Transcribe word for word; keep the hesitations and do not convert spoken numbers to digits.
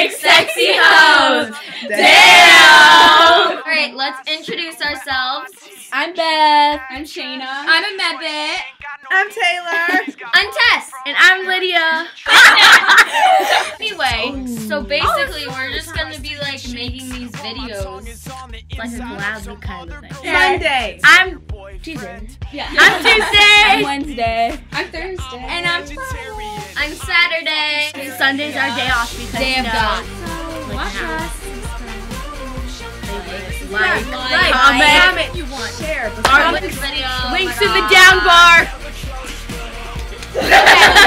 big sexy hoes. Damn. Alright, let's introduce ourselves. I'm Beth. I'm Shayna. I'm Amebit. I'm Taylor. I'm Tess. And I'm Lydia. Anyway, so basically we're just gonna be like making these videos. Like a collab kind of thing. Monday. I'm Tuesday. Yeah. I'm Tuesday. I'm Wednesday. I'm Thursday. And I'm I'm Saturday. Sunday's our day off because Day you of know, God. like Watch how- us. Like, Like, comment, Comment, you want, share. Our This video. links Oh in my the God. down bar.